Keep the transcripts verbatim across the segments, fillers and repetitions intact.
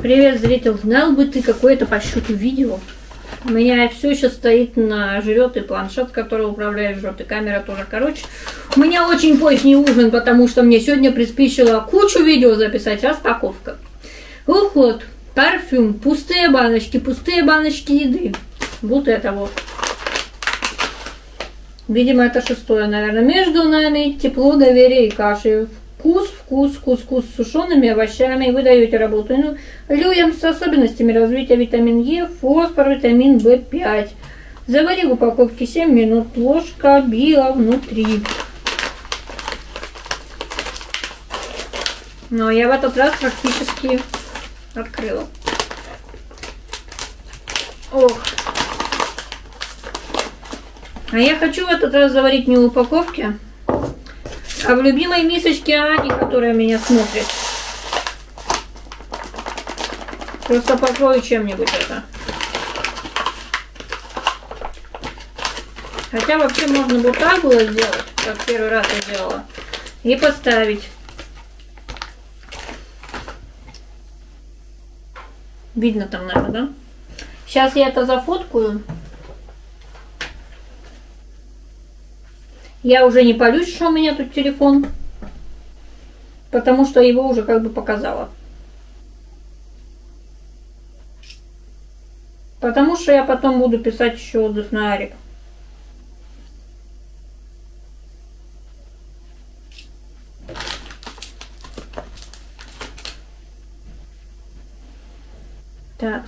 Привет, зритель. Знал бы ты, какое-то по счету видео. У меня все еще стоит на жрет и планшет, который управляет жрет, и камера тоже. Короче, у меня очень поздний ужин, потому что мне сегодня приспичило кучу видео записать. Распаковка. Уход, парфюм, пустые баночки, пустые баночки еды. Вот это вот. Видимо, это шестое, наверное. Между нами тепло, доверие и каши. Вкус, вкус, вкус, вкус с сушеными овощами. Вы даете работу ну, людям с особенностями развития витамин Е, фосфор, витамин В пять. Завари в упаковке семь минут. Ложка био внутри. Но я в этот раз практически открыла. Ох. А я хочу в этот раз заварить не в упаковке, а в любимой мисочке Ани, которая меня смотрит. Просто покрою чем-нибудь это. Хотя вообще можно вот так было сделать, как первый раз я делала, и поставить. Видно там, наверное, да? Сейчас я это зафоткаю. Я уже не палюсь, что у меня тут телефон, потому что его уже как бы показала. Потому что я потом буду писать еще отзыв на Арик. Так.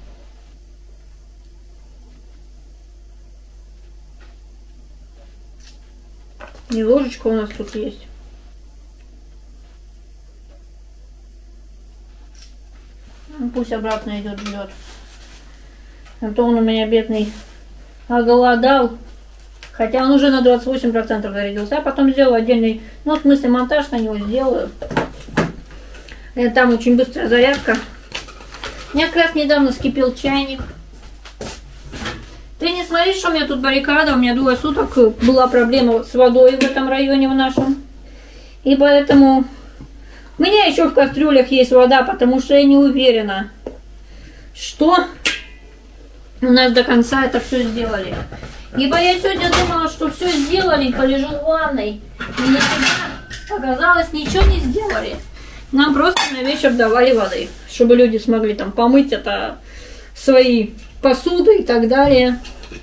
И ложечка у нас тут есть. Ну, пусть обратно идет, ждет. А то он у меня бедный оголодал. Хотя он уже на двадцать восемь процентов зарядился. Я потом сделаю отдельный, ну, в смысле, монтаж на него сделаю. И там очень быстрая зарядка. У меня как раз недавно вскипел чайник. Ты не смотри, что у меня тут баррикада, у меня двое суток была проблема с водой в этом районе в нашем. И поэтому у меня еще в кастрюлях есть вода, потому что я не уверена, что у нас до конца это все сделали. Ибо я сегодня думала, что все сделали, полежу в ванной. И нифига, оказалось, ничего не сделали. Нам просто на вечер давали воды, чтобы люди смогли там помыть это свои посуды и так далее.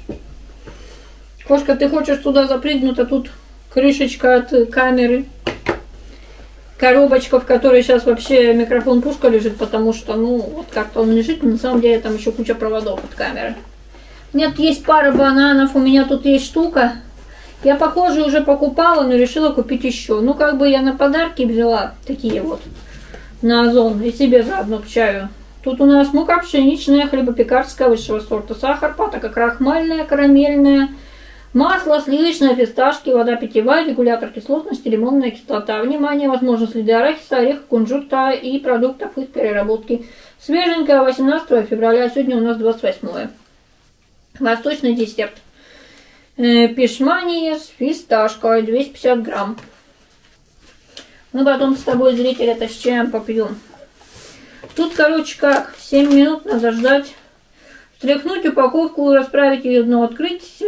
Кошка, ты хочешь туда запрыгнуть, а тут крышечка от камеры. Коробочка, в которой сейчас вообще микрофон-пушка лежит, потому что, ну, вот как-то он лежит, но на самом деле там еще куча проводов от камеры. Нет, есть пара бананов, у меня тут есть штука. Я, похоже, уже покупала, но решила купить еще. Ну, как бы я на подарки взяла такие вот на Озон и себе заодно к чаю. Тут у нас мука пшеничная, хлебопекарская высшего сорта, сахар, патока крахмальная, карамельная, масло сливочное, фисташки, вода питьевая, регулятор кислотности, лимонная кислота. Внимание, возможно следы арахиса, ореха, кунжута и продуктов их переработки. Свеженькая, восемнадцатого февраля, сегодня у нас двадцать восьмое. Восточный десерт. Э, пешмания с фисташкой, двести пятьдесят грамм. Мы потом с тобой, зритель, это с чаем попьем. Тут, короче, как, семь минут надо ждать. Встряхнуть упаковку, расправить ее дно, открыть.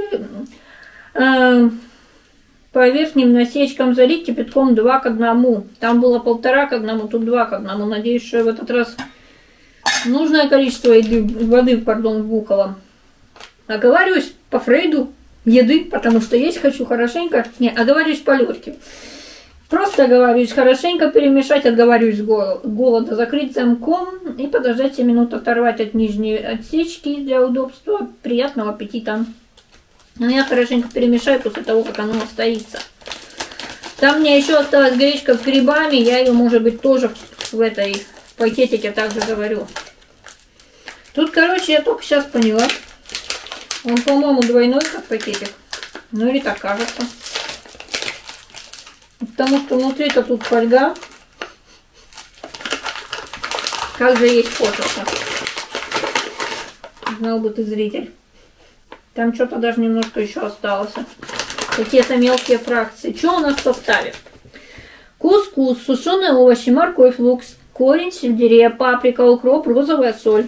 Э, по верхним насечкам залить кипятком два к одному. Там было полтора к одному, тут два к одному. Надеюсь, что в этот раз нужное количество еды, воды, пардон, вбухало. Оговариваюсь по Фрейду еды, потому что есть хочу хорошенько. Не, оговариваюсь по Лёрке. Просто оговариваюсь хорошенько перемешать, отговариваюсь с голода, закрыть замком и подождать семь минут, оторвать от нижней отсечки для удобства. Приятного аппетита. Но я хорошенько перемешаю после того, как оно настоится. Там у меня еще осталась гречка с грибами, я ее, может быть, тоже в этой пакетике также заварю. Тут, короче, я только сейчас поняла. Он, по-моему, двойной, как пакетик. Ну или так кажется. Потому что внутри-то тут фольга. Как же есть фото-то. Знал бы ты, зритель. Там что-то даже немножко еще осталось. Какие-то мелкие фракции. Что у нас в составе? Кускус, сушеные овощи, морковь, лук, корень, сельдерея, паприка, укроп, розовая соль.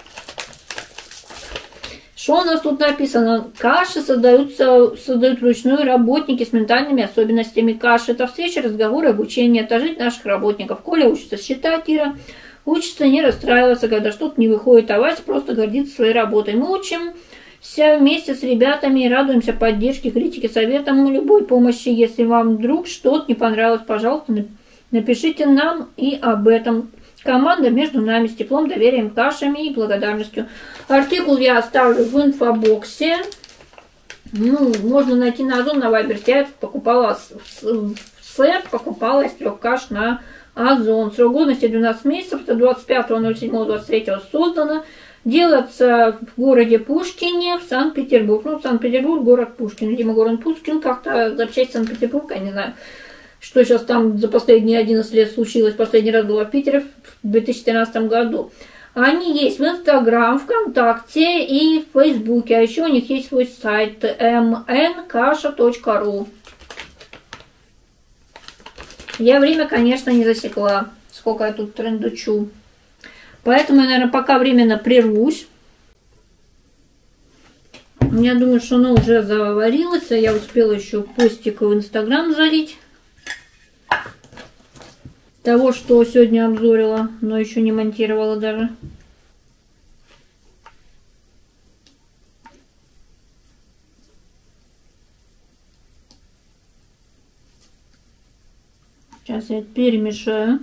Что у нас тут написано? Каши создаются, создают вручную работники с ментальными особенностями. Каши — это встречи, разговоры, обучение. Это жизнь наших работников. Коля учится считать, Ира учится не расстраиваться, когда что-то не выходит, а Вася просто гордится своей работой. Мы учимся вместе с ребятами и радуемся поддержке, критике, советам, любой помощи. Если вам вдруг что-то не понравилось, пожалуйста, напишите нам и об этом. Команда между нами с теплом, доверием, кашами и благодарностью. Артикул я оставлю в инфобоксе. Ну, можно найти на Озон, на Вайберс. Я покупала сет, покупала из трех каш на Озон. Срок годности двенадцать месяцев, это двадцать пятого ноль седьмого двадцать третьего создано. Делается в городе Пушкине, в Санкт-Петербург. Ну, Санкт-Петербург, город Пушкин. Видимо, город Пушкин как-то запчасть Санкт-Петербурга, я не знаю. Что сейчас там за последние одиннадцать лет случилось. Последний раз была в Питере в две тысячи тринадцатом году. Они есть в Инстаграм, ВКонтакте и в Фейсбуке. А еще у них есть свой сайт эм эн каша точка ру. Я время, конечно, не засекла, сколько я тут трендучу. Поэтому я, наверное, пока временно прервусь. Я думаю, что оно уже заварилось. Я успела еще постик в Инстаграм залить. Того, что сегодня обзорила, но еще не монтировала даже. Сейчас я перемешаю.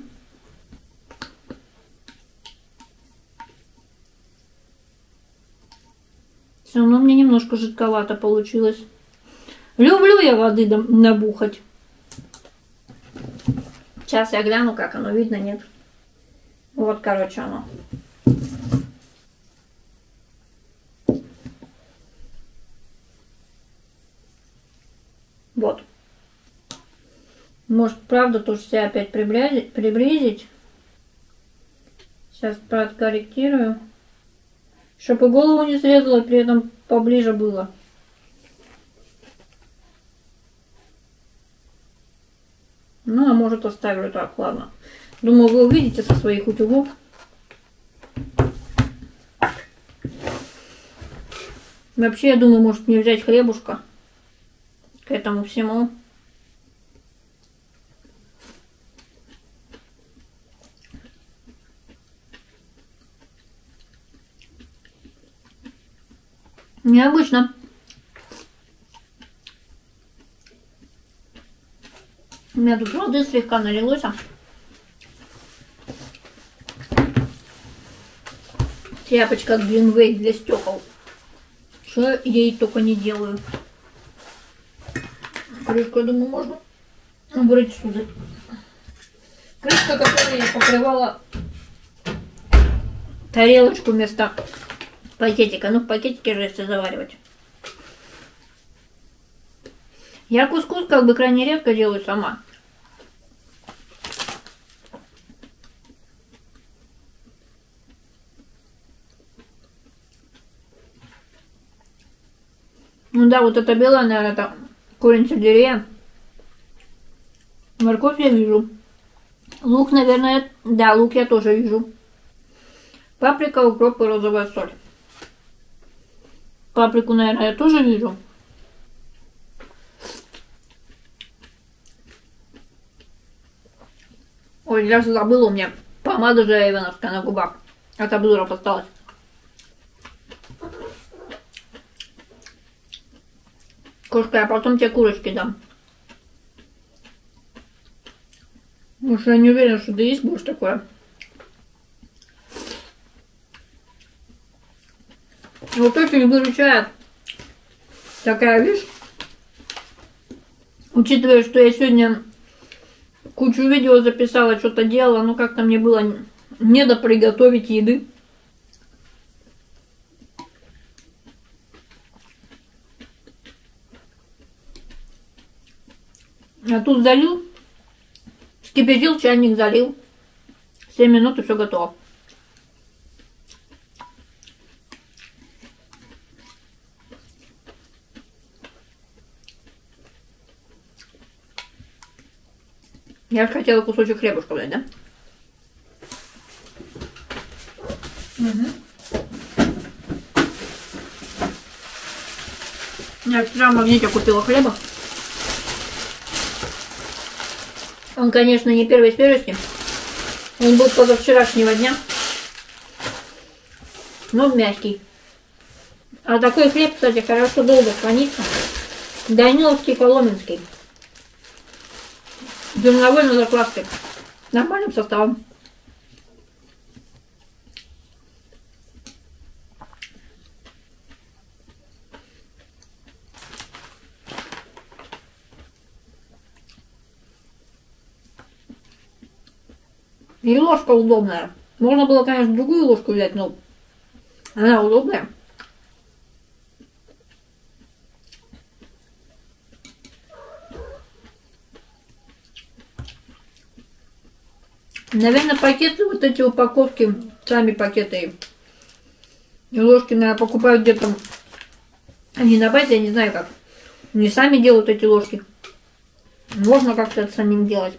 Все равно мне немножко жидковато получилось. Люблю я воды набухать. Сейчас я гляну, как оно видно, нет. Вот, короче, оно. Вот. Может, правда, тоже себя опять приблизить. приблизить. Сейчас подкорректирую. Чтобы и голову не срезала, при этом поближе было. Ну, а может, оставлю так, ладно. Думаю, вы увидите со своих утюгов. Вообще, я думаю, может мне взять хлебушка к этому всему. Необычно. У меня тут воды слегка налилось. Тряпочка Greenway для стекол. Что ей только не делаю. Крышку, я думаю, можно убрать сюда. Крышка, которой я покрывала тарелочку вместо пакетика. Ну, в пакетике же если заваривать. Я кускус как бы крайне редко делаю сама. Ну да, вот это белое, наверное, это корень сельдерея. Морковь я вижу. Лук, наверное, да, лук я тоже вижу. Паприка, укроп и розовая соль. Паприку, наверное, я тоже вижу. Ой, я же забыла, у меня помада же эйвеновская на губах. От обзоров осталась. Кошка, я потом тебе курочки дам. Потому что я не уверена, что ты есть будешь такое. Вот очень выручает такая вещь. Учитывая, что я сегодня кучу видео записала, что-то делала, но как-то мне было не до приготовить еды. А тут залил, вскипятил, чайник залил. семь минут и все готово. Я же хотела кусочек хлебушка взять, да? Угу. Я вчера в Магните купила хлеба. Он, конечно, не первой свежести. Он был позавчерашнего дня. Но мягкий. А такой хлеб, кстати, хорошо долго хранится. Даниловский, коломенский. Зерновой на закваске. Нормальным составом. И ложка удобная. Можно было, конечно, другую ложку взять, но она удобная. Наверное, пакеты, вот эти упаковки, сами пакеты и ложки, наверное, покупают где-то, они на базе, я не знаю как. Не сами делают эти ложки. Можно как-то это самим делать.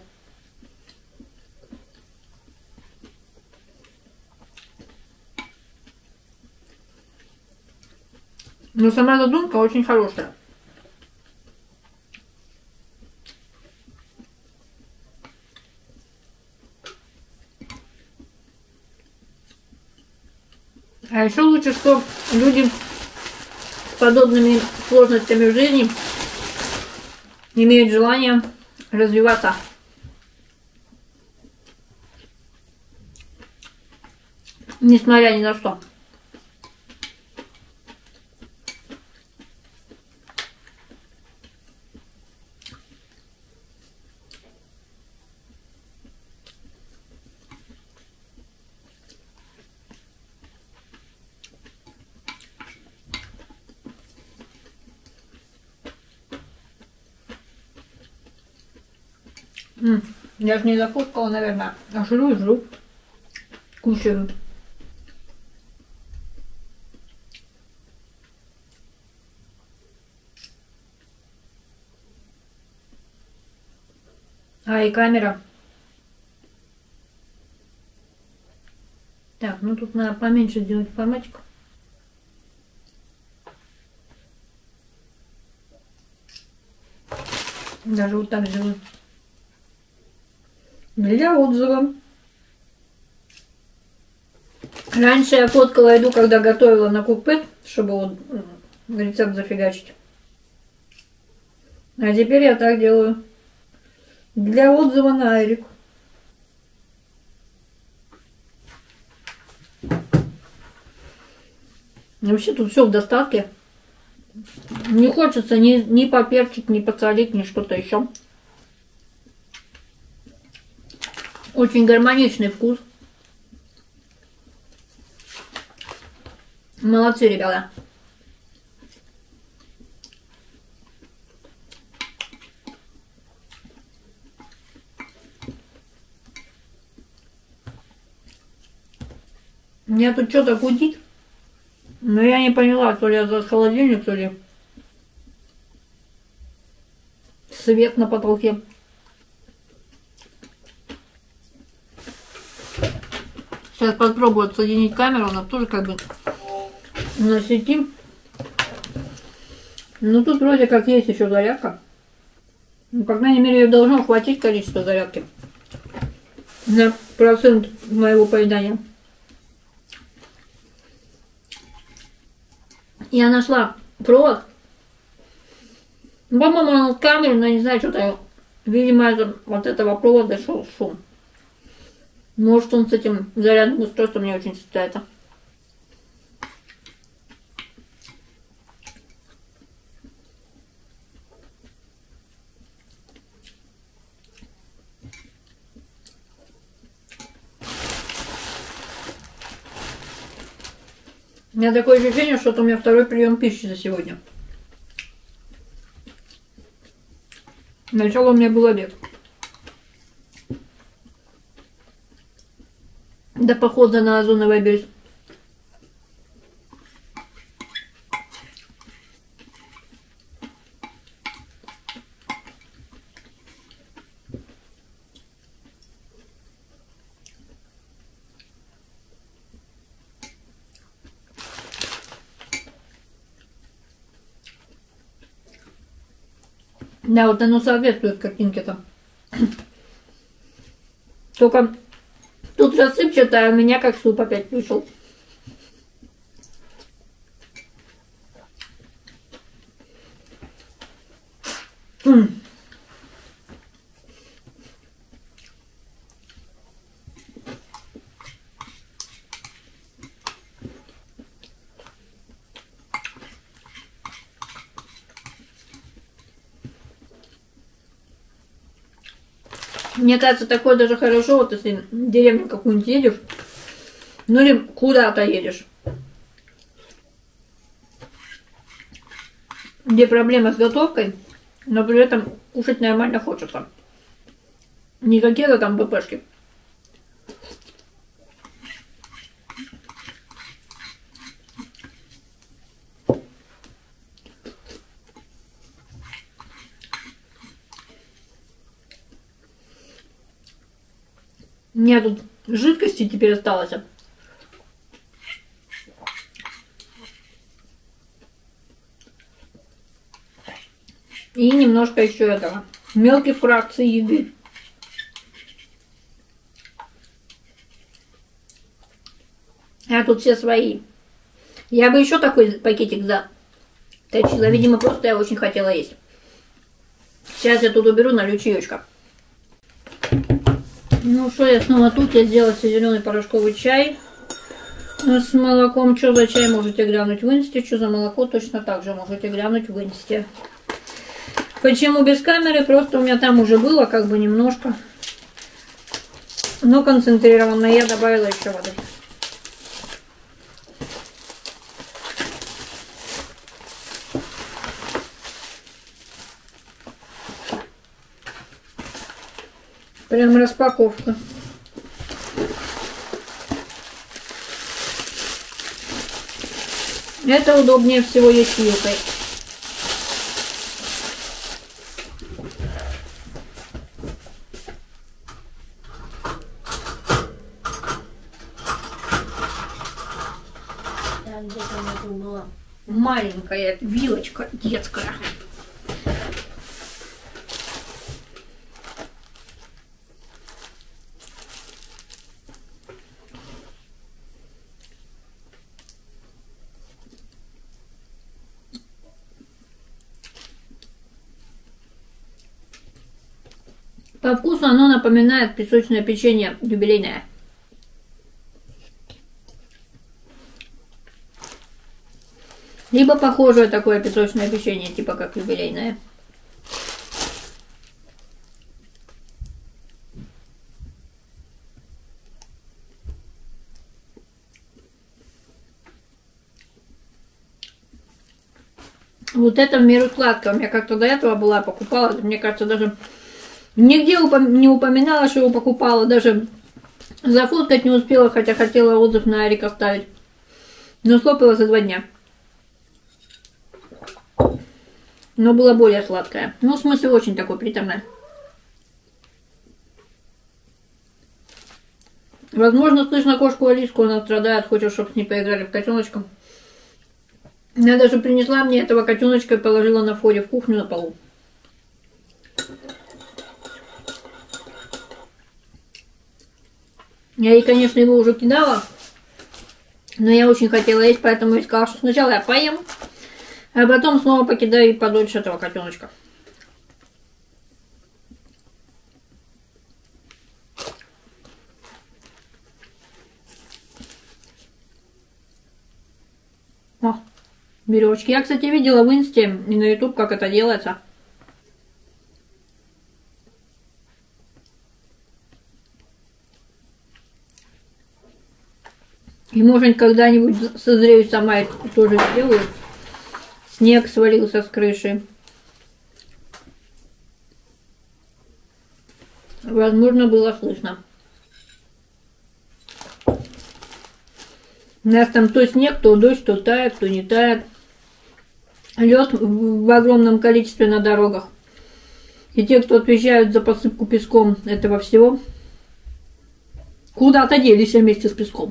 Но сама задумка очень хорошая. А еще лучше, что люди с подобными сложностями в жизни имеют желание развиваться. Несмотря ни на что. М, Я же не зафоткала, наверное. А жру и жру. Кушаю. А, и камера. Так, ну тут надо поменьше сделать форматик. Даже вот так сделаю. Для отзыва. Раньше я фоткала еду, когда готовила на Cookpad, чтобы вот рецепт зафигачить. А теперь я так делаю. Для отзыва на Айрик. Вообще тут все в достатке. Не хочется ни, ни поперчить, ни посолить, ни что-то еще. Очень гармоничный вкус. Молодцы, ребята. Меня тут что-то гудит. Но я не поняла, то ли я за холодильник, то ли свет на потолке. Сейчас попробую отсоединить камеру, она тоже как бы на сети. Ну тут вроде как есть еще зарядка. Ну, по крайней мере, ее должно хватить количество зарядки на процент моего поедания. Я нашла провод. По-моему, он от камеры, но я не знаю, что-то. Видимо, это, от этого провода шел шум. Может, он с этим зарядным устройством не очень сочетается. У меня такое ощущение, что это у меня второй прием пищи за сегодня. Начало у меня был обед. До похода на Озоновый берег. Да, вот оно соответствует картинке-то. Только тут рассыпчатое, а у меня как суп опять вышел. М. Мне кажется, такое даже хорошо, вот если в деревню какую-нибудь едешь, ну или куда-то едешь, где проблема с готовкой, но при этом кушать нормально хочется. Не какие-то там БПшки. У меня тут жидкости теперь осталось. И немножко еще этого. Мелких фракций еды. А тут все свои. Я бы еще такой пакетик заточила. Видимо, просто я очень хотела есть. Сейчас я тут уберу, налью чаечка. Ну что, я снова тут. Я сделала себе зеленый порошковый чай с молоком. Что за чай, можете глянуть в инсте. Что за молоко, точно так же можете глянуть в инсте. Почему без камеры? Просто у меня там уже было как бы немножко. Но концентрированно. Я добавила еще воды. Прям распаковка. Это удобнее всего есть вилкой. Маленькая вилочка детская. По вкусу оно напоминает песочное печенье юбилейное. Либо похожее такое песочное печенье, типа как юбилейное. Вот это в меру сладкое. У меня как-то до этого была, покупала. Мне кажется, даже нигде не упоминала, что его покупала. Даже зафоткать не успела, хотя хотела отзыв на Арик оставить. Но слопала за два дня. Но было более сладкое. Ну, в смысле, очень такое приторное. Возможно, слышно кошку Алиску, она страдает, хочет, чтобы с ней поиграли в котеночка. Она даже принесла мне этого котеночка и положила на входе в кухню на полу. Я ей, конечно, его уже кидала, но я очень хотела есть, поэтому я сказала, что сначала я поем, а потом снова покидаю и подольше этого котеночка. О, веревочки. Я, кстати, видела в инсте и на ютуб, как это делается. И может когда-нибудь созрею сама и тоже сделаю. Снег свалился с крыши. Возможно, было слышно. У нас там то снег, то дождь, то тает, то не тает. Лед в огромном количестве на дорогах. И те, кто отвечают за посыпку песком этого всего, куда-то делись вместе с песком.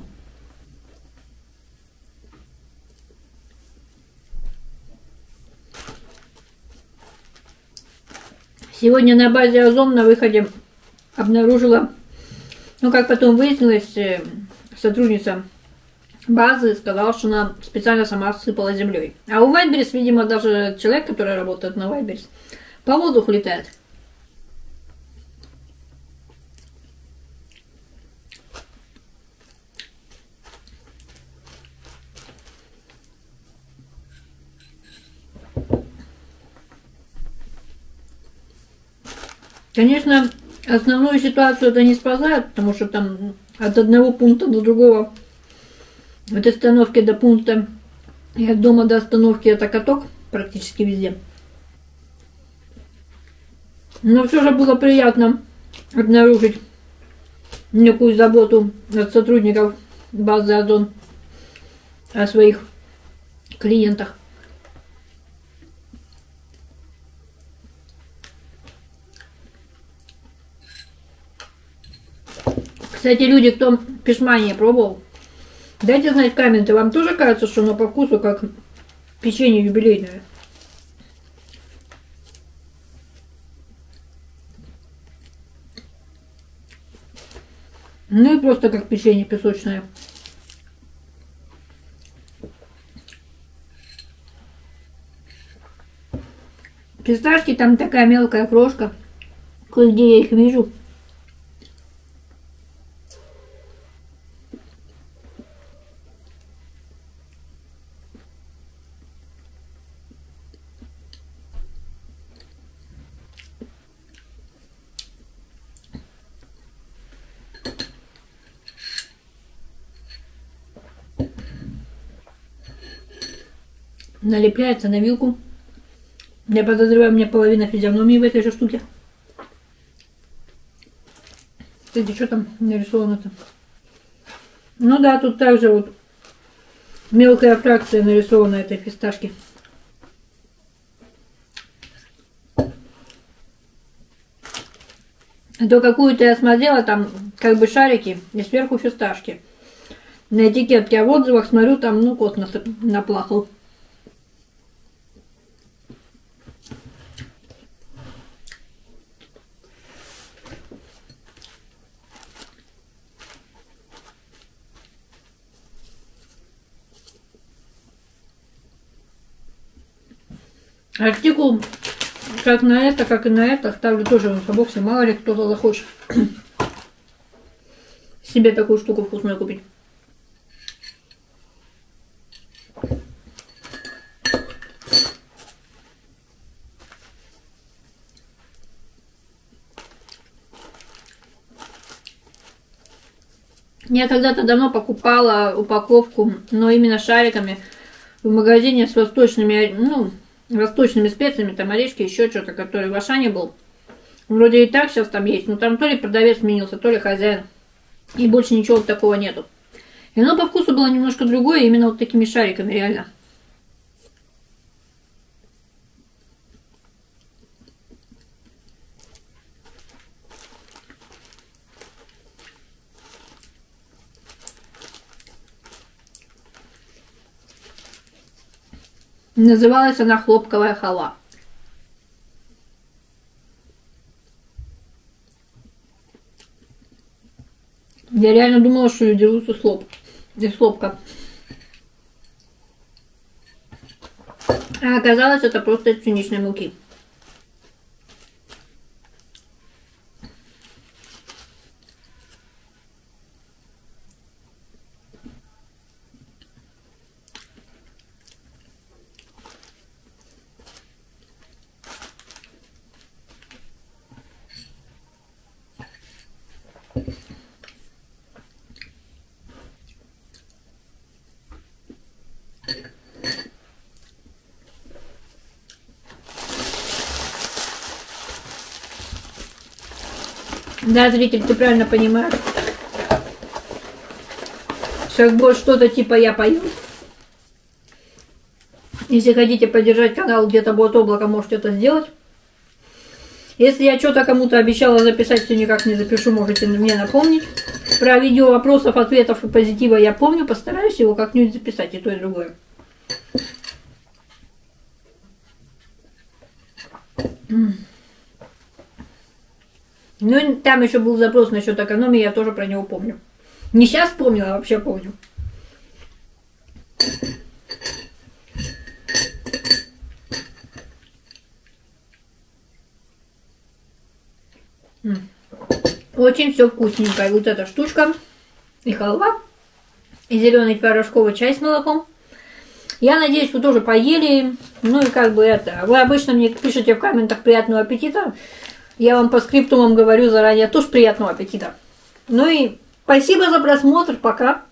Сегодня на базе Озон на выходе обнаружила, ну как потом выяснилось, сотрудница базы сказала, что она специально сама сыпала землей. А у Вайлдберрис, видимо, даже человек, который работает на Вайлдберрис, по воздуху летает. Конечно, основную ситуацию это не спасает, потому что там от одного пункта до другого, от остановки до пункта и от дома до остановки это каток практически везде. Но все же было приятно обнаружить некую заботу от сотрудников базы Озон о своих клиентах. Кстати, люди, кто пешмани пробовал, дайте знать в комменты, вам тоже кажется, что оно по вкусу как печенье юбилейное? Ну и просто как печенье песочное. Фисташки там такая мелкая крошка, кое-где я их вижу. Налепляется на вилку. Я подозреваю, у меня половина физиономии в этой же штуке. Кстати, что там нарисовано-то? Ну да, тут также вот мелкая фракция нарисована этой фисташки. А то какую-то я смотрела, там как бы шарики и сверху фисташки. На этикетке, а в отзывах смотрю, там ну кот наплакал. Артикул как на это, как и на это ставлю тоже в инфобоксе. Мало ли кто-то захочет себе такую штуку вкусную купить. Я когда-то давно покупала упаковку, но именно шариками в магазине с восточными, ну, восточными специями, там орешки, еще что-то, который в Ашане был. Вроде и так сейчас там есть, но там то ли продавец сменился, то ли хозяин. И больше ничего такого нету. И оно по вкусу было немножко другое, именно вот такими шариками, реально. Называлась она хлопковая халва. Я реально думала, что ее делают из хлоп, из хлопка. А оказалось, это просто из пшеничной муки. Да, зритель, ты правильно понимаешь. Сейчас будет что-то типа я пою. Если хотите поддержать канал, где-то будет облако, можете это сделать. Если я что-то кому-то обещала записать, все никак не запишу, можете мне напомнить. Про видео вопросов, ответов и позитива я помню, постараюсь его как-нибудь записать, и то, и другое. Ну, там еще был запрос насчет экономии, я тоже про него помню. Не сейчас вспомнила, а вообще помню. Очень все вкусненько. И вот эта штучка, и халва, и зеленый порошковый чай с молоком. Я надеюсь, вы тоже поели. Ну и как бы это. Вы обычно мне пишете в комментах приятного аппетита. Я вам по скриптумам говорю заранее тоже приятного аппетита. Ну и спасибо за просмотр. Пока.